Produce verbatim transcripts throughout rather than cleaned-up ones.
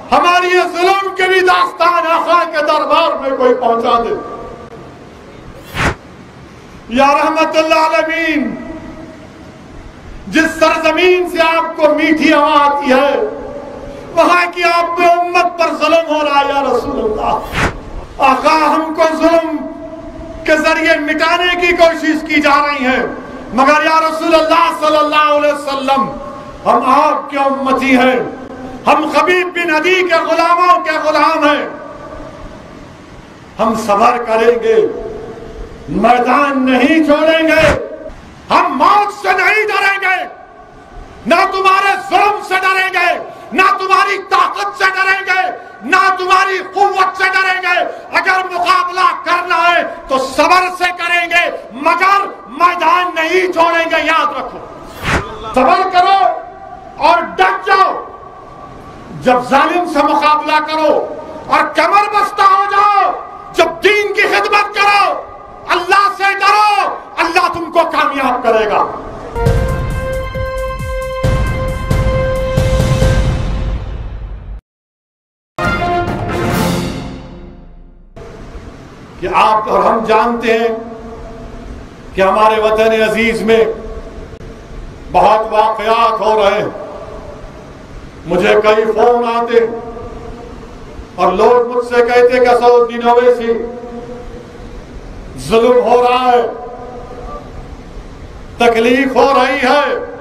हमारी ये जुल्म की भी दास्तान आका के दरबार में कोई पहुंचा दे। या रहमतुल्लिल आलमीन, जिस सरजमीन से आपको मीठी हवा आती है वहां की आप पे उम्मत पर जुल्म हो रहा है। या रसूल अल्लाह, आका हमको जुल्म के जरिए मिटाने की कोशिश की जा रही है, मगर या रसूल अल्लाह सल्लल्लाहु अलैहि वसल्लम, हम आपके उम्मती हैं, हम खबीब बिन अदी के गुलामों के गुलाम हैं। हम सबर करेंगे, मैदान नहीं छोड़ेंगे, हम मौत से नहीं डरेंगे, ना तुम्हारे जुल्म से डरेंगे, ना तुम्हारी ताकत से डरेंगे, ना तुम्हारी कुव्वत से डरेंगे। अगर मुकाबला करना है तो सबर से करेंगे, मगर मैदान नहीं छोड़ेंगे। याद रखो, सबर करो और डट जाओ। जब जालिम से मुकाबला करो और कमर बस्ता हो जाओ, जब दीन की खिदमत करो, अल्लाह से डरो, अल्लाह तुमको कामयाब करेगा। कि आप और हम जानते हैं कि हमारे वतन अजीज में बहुत वाकयात हो रहे हैं। मुझे कई फोन आते और लोग मुझसे कहते कि असदुद्दीन ओवैसी जुल्म हो रहा है, तकलीफ हो रही है।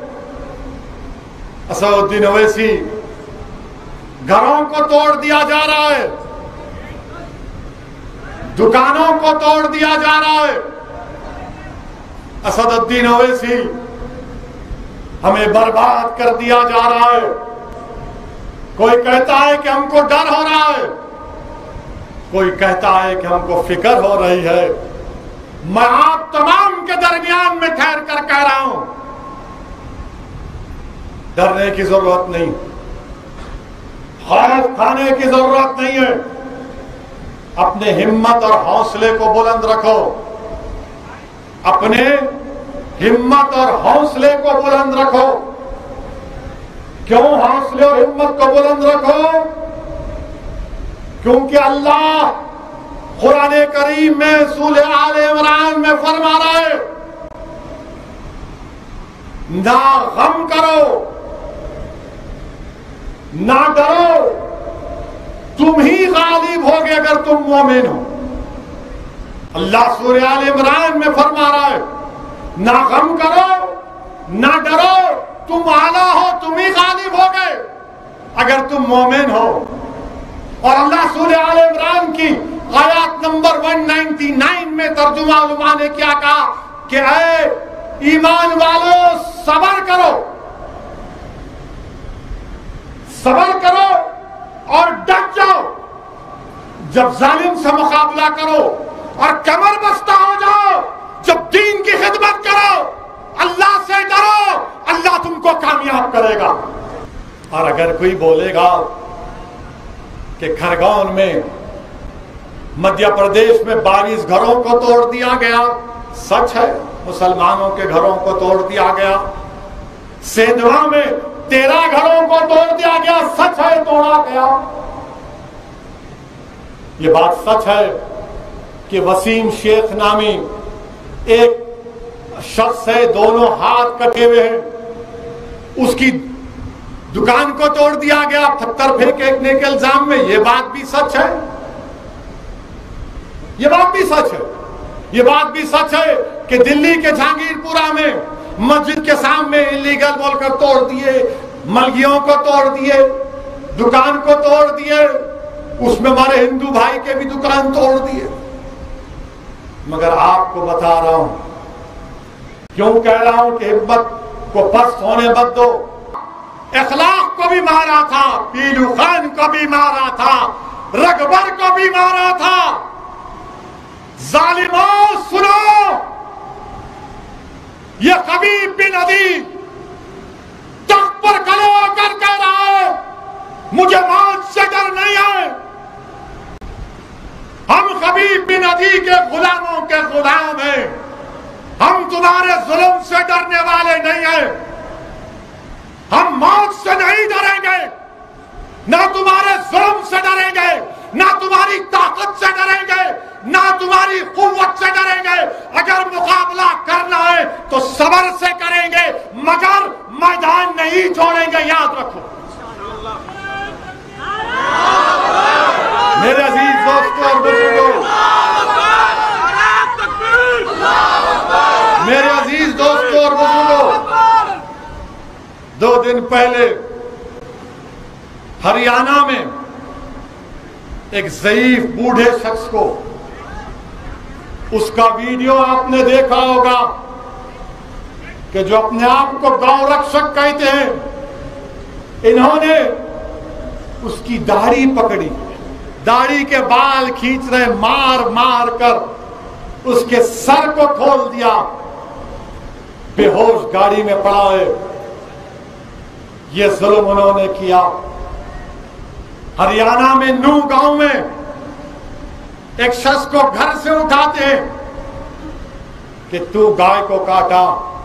असदुद्दीन ओवैसी, घरों को तोड़ दिया जा रहा है, दुकानों को तोड़ दिया जा रहा है। असदुद्दीन ओवैसी, हमें बर्बाद कर दिया जा रहा है। कोई कहता है कि हमको डर हो रहा है, कोई कहता है कि हमको फिक्र हो रही है। मैं आप तमाम के दरमियान में ठहर कर कह रहा हूं, डरने की जरूरत नहीं, खौफ खाने की जरूरत नहीं है। अपने हिम्मत और हौसले को बुलंद रखो, अपने हिम्मत और हौसले को बुलंद रखो। क्यों हौसले और हिम्मत को बुलंद रखो? क्योंकि अल्लाह कुरान करीम में सूरह आले इमरान में फरमा रहा है, ना गम करो, ना डरो, तुम ही गालिब होगे अगर तुम मोमिन हो। अल्लाह सूरह आले इमरान में फरमा रहा है, ना गम करो, ना डरो, तुम आला हो, तुम ही गालिब होगे अगर तुम मोमिन हो। और अल्लाह सूरह आले इमरान की आयत नंबर एक सौ निन्यानवे में तर्जुमा उलमा ने क्या कहा कि ऐ ईमान वालों, सबर करो, सबर करो और डट जाओ। जब जालिम से मुकाबला करो और कमर बस्ता हो जाओ, जब दीन की खिदमत करो, अल्लाह से डरो, अल्लाह तुमको कामयाब करेगा। और अगर कोई बोलेगा कि खरगोन में, मध्य प्रदेश में बाईस घरों को तोड़ दिया गया, सच है, मुसलमानों के घरों को तोड़ दिया गया। सेंधवा में तेरह घरों को तोड़ दिया गया, सच है, तोड़ा गया। ये बात सच है कि वसीम शेख नामी एक शख्स है, दोनों हाथ कटे हुए हैं, उसकी दुकान को तोड़ दिया गया पत्थर फेंकने के इल्जाम में। ये बात भी सच है, ये बात भी सच है। ये बात भी सच है कि दिल्ली के जहांगीरपुरा में मस्जिद के सामने इलीगल बोलकर तोड़ दिए, मलगियों को तोड़ दिए, दुकान को तोड़ दिए, उसमें हमारे हिंदू भाई के भी दुकान तोड़ दिए। मगर आपको बता रहा हूं, क्यों कह रहा हूं कि हिम्मत को पस्त होने मत दो। इखलाक को भी मारा था, पीलू खान को भी मारा था, रगबर को भी मारा था। जालिमों सुनो, ये खबीब बिन अदी तख्त पर खड़े होकर कह रहा है, मुझे मौत से डर नहीं है। हम खबीब बिन अदी के गुलामों के गुलाम हैं, हम तुम्हारे जुल्म से डरने वाले नहीं हैं। हम मौत से नहीं डरेंगे, ना तुम्हारे जुल्म से डरेंगे, ना तुम्हारी ताकत से डरेंगे, ना तुम्हारी कुव्वत से डरेंगे। अगर मुकाबला करना है तो सब्र से करेंगे, मगर मैदान नहीं छोड़ेंगे, याद रखो। मेरे अजीज दोस्तों और बुजुर्गों, मेरे अजीज दोस्तों और बुजुर्गों, दो दिन पहले हरियाणा में एक ज़ईफ बूढ़े शख्स को, उसका वीडियो आपने देखा होगा कि जो अपने आप को गौ रक्षक कहते हैं, इन्होंने उसकी दाढ़ी पकड़ी, दाढ़ी के बाल खींच रहे, मार मार कर उसके सर को खोल दिया, बेहोश गाड़ी में पड़ा है। ये जुल्म उन्होंने किया। हरियाणा में नू गांव में एक शख्स को घर से उठाते हैं कि तू गाय को काटा,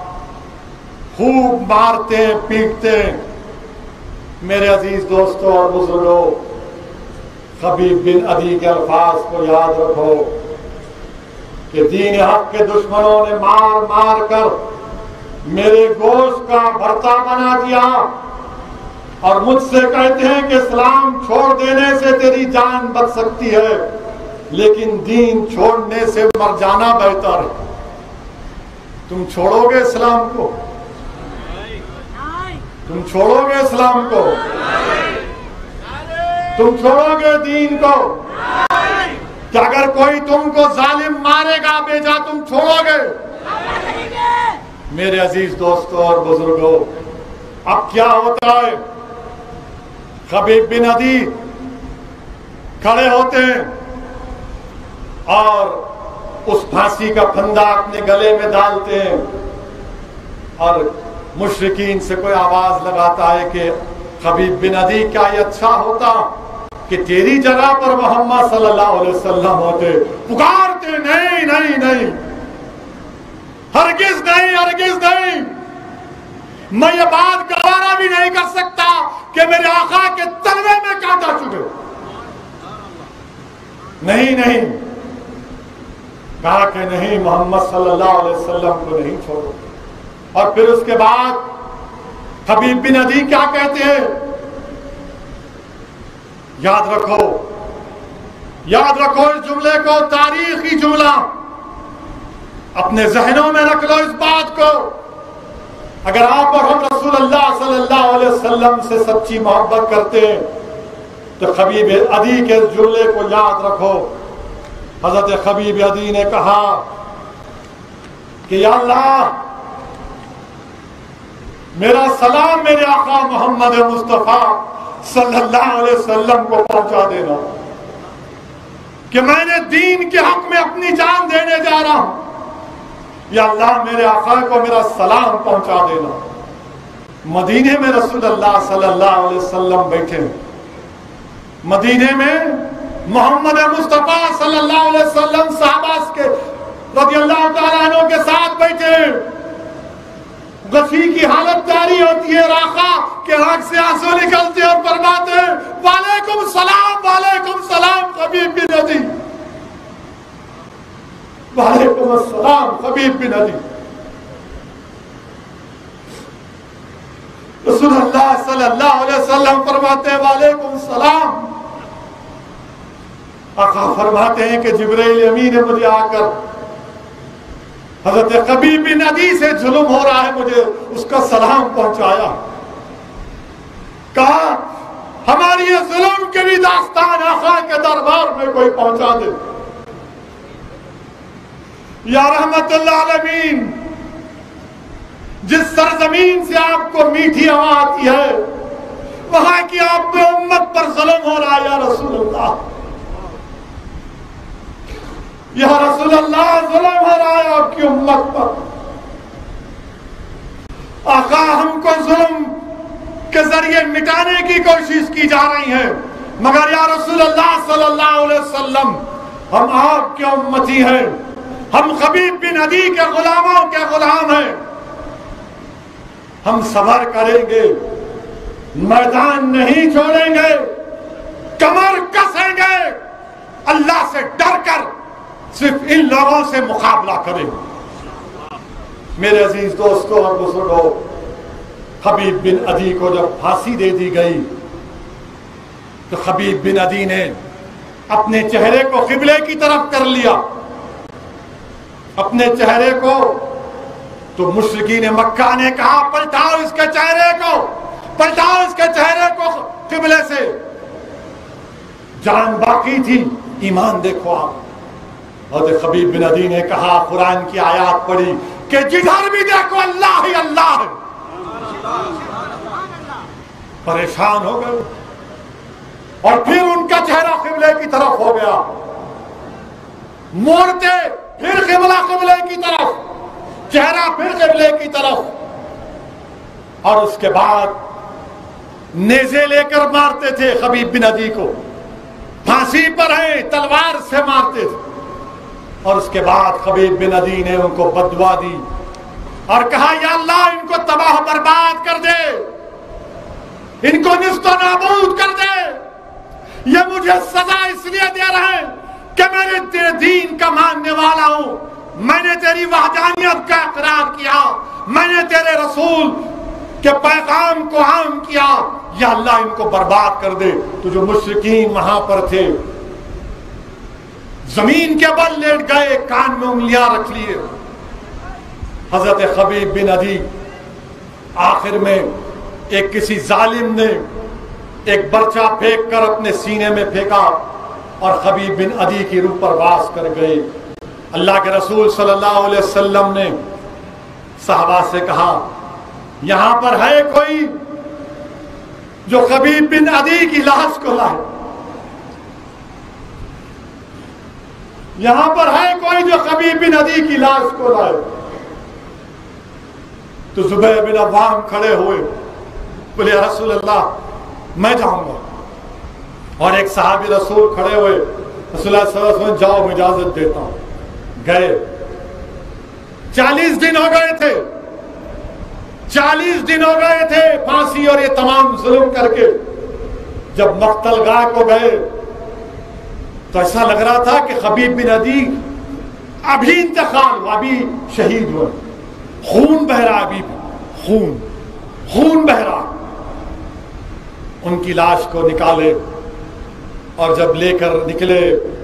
खूब मारते हैं, पीटते हैं। मेरे अजीज दोस्तों और बुजुर्गों, खबीब बिन अदी के अल्फाज को याद रखो कि दीन हक के दुश्मनों ने मार मार कर मेरे गोश्त का भरता बना दिया और मुझसे कहते हैं कि इस्लाम छोड़ देने से तेरी जान बच सकती है, लेकिन दीन छोड़ने से मर जाना बेहतर है। तुम छोड़ोगे इस्लाम को? तुम छोड़ोगे इस्लाम को? तुम छोड़ोगे दीन को? क्या अगर कोई तुमको जालिम मारेगा बेजा तुम छोड़ोगे? मेरे अजीज दोस्तों और बुजुर्गों, अब क्या होता है? खबीब बिन अदी खड़े होते हैं और उस फांसी का फंदा अपने गले में डालते हैं और मुशरिकीन से कोई आवाज लगाता है कि खबीब बिन अदी, क्या ये अच्छा होता कि तेरी जगह पर मोहम्मद सल्लल्लाहु अलैहि वसल्लम होते? पुकारते, नहीं नहीं नहीं, हरगिज नहीं, हरगिज नहीं। मैं ये बात गवारा भी नहीं कर सकता कि मेरे आका के तलवे में कांटा चुभे। नहीं नहीं, कहा कि नहीं, मोहम्मद सल्लल्लाहु अलैहि वसल्लम को नहीं छोड़ो। और फिर उसके बाद खबीब बिन अदी क्या कहते हैं? याद रखो, याद रखो इस जुमले को, तारीखी जुमला अपने जहनों में रख लो इस बात को। अगर आप और हम रसूल अल्लाह सल्लल्लाहु अलैहि वसल्लम से सच्ची मोहब्बत करते हैं तो खबीब अदी के जुमले को याद रखो। हजरत खबीब अदी ने कहा कि या अल्लाह, मेरा सलाम मेरे आका मोहम्मद मुस्तफा सल्लल्लाहु अलैहि वसल्लम को पहुंचा देना कि मैंने दीन के हक में अपनी जान देने जा रहा हूं। या अल्लाह, मेरे आका को मेरा सलाम पहुंचा देना। मदीने में रसूल अल्लाह सल्लल्लाहु अलैहि वसल्लम बैठे, मदीने में मोहम्मद मुस्तफा सल्लल्लाहु अलैहि वसल्लम सहाबा के रज़ियल्लाहु तआला अन्हु के साथ बैठे। गशी की हालत जारी होती है, राखा के आंख से आंसू निकलते और फरमाते हैं, वालेकुम सलाम, वालेकुम सलाम खबीब बिन अदी, वालेकुम अस्सलाम खबीब बिन अदी। रसूलुल्लाह सल्लल्लाहु अलैहि वसल्लम फरमाते हैं, वालेकुम सलाम। आका फरमाते हैं कि जिब्राइल अमीन ने मुझे आकर हजरत खबीब बिन अदी से जुल्म हो रहा है, मुझे उसका सलाम पहुंचाया। कहा हमारी ये जुल्म के भी दास्तान आका के दरबार में कोई पहुंचा दे। या रहमतुल्लाह अलमीन, जिस सरजमीन से आपको मीठी हवा आती है वहां की आप पे उम्मत पर जुल्म हो रहा है। या रसूलुल्लाह, या रसूलुल्लाह, जुल्म हो रहा है आपकी उम्मत पर। आका, हमको जुल्म के जरिए मिटाने की कोशिश की जा रही है, मगर या रसूलुल्लाह सल्लल्लाहु अलैहि वसल्लम, हम आपके उम्मती हैं, हम खबीब बिन अदी के गुलामों के गुलाम हैं। हम सबर करेंगे, मैदान नहीं छोड़ेंगे, कमर लोगों से मुकाबला करें। मेरे अजीज दोस्तों और बुजुर्गों, खबीब बिन अदी को जब फांसी दे दी गई तो खबीब बिन अदी ने अपने चेहरे को किबले की तरफ कर लिया। अपने चेहरे को तो मुश्रिकीन मक्का ने कहा, पलटाओ इसके चेहरे को, पलटाओ इसके चेहरे को किबले से। जान बाकी थी, ईमान देखो आप। और खबीब बिन अदी ने कहा, कुरान की आयत पढ़ी कि जिधर भी देखो अल्लाह ही अल्लाह है। परेशान हो गए और फिर उनका चेहरा किबले की तरफ हो गया। मोड़ते फिर किबला किबले की तरफ, चेहरा फिर किबले की तरफ। और उसके बाद नेज़े लेकर मारते थे खबीब बिन अदी को, फांसी पर है तलवार से मारते थे। और उसके बाद खबीब बिन अदी ने उनको बददुआ दी और कहा, या अल्लाह इनको तबाह बर्बाद कर दे, इनको निस्तो नाबूद कर दे। ये मुझे सजा इसलिए दे रहे हैं कि मैंने तेरे दीन का मानने वाला हूं, मैंने तेरी वहदानियत का इकरार किया, मैंने तेरे रसूल के पैगाम को आम किया। या अल्लाह इनको बर्बाद कर दे। तो जो मुश्रिकीन वहां पर थे जमीन के बल लेट गए, कान में उंगलियां रख लिए। हजरत खबीब बिन अदी आखिर में एक किसी जालिम ने एक बर्चा फेंक कर अपने सीने में फेंका और खबीब बिन अदी की रूह पर वास कर गए। अल्लाह के रसूल सल्लल्लाहु अलैहि वसल्लम ने सहाबा से कहा, यहां पर है कोई जो खबीब बिन अदी की लाश को लाए, यहां पर है कोई जो खबीब बिन अदी की लाश को लाए। तो जुबैर बिन अव्वाम खड़े हुए, बोले या रसूल अल्लाह मैं जाऊंगा। और एक साहबी रसूल खड़े हुए, रसूलुल्लाह सल्लल्लाहु अलैहि वसल्लम जाओ मैं इजाजत देता हूं। गए। चालीस दिन हो गए थे, चालीस दिन हो गए थे फांसी और ये तमाम जुल्म करके। जब मक्तलगाह को गए तो ऐसा लग रहा था कि खबीब बिन अदी अभी इंतकाल हुआ, अभी शहीद हुए, खून बह रहा, अभी खून खून बह रहा। उनकी लाश को निकाले और जब लेकर निकले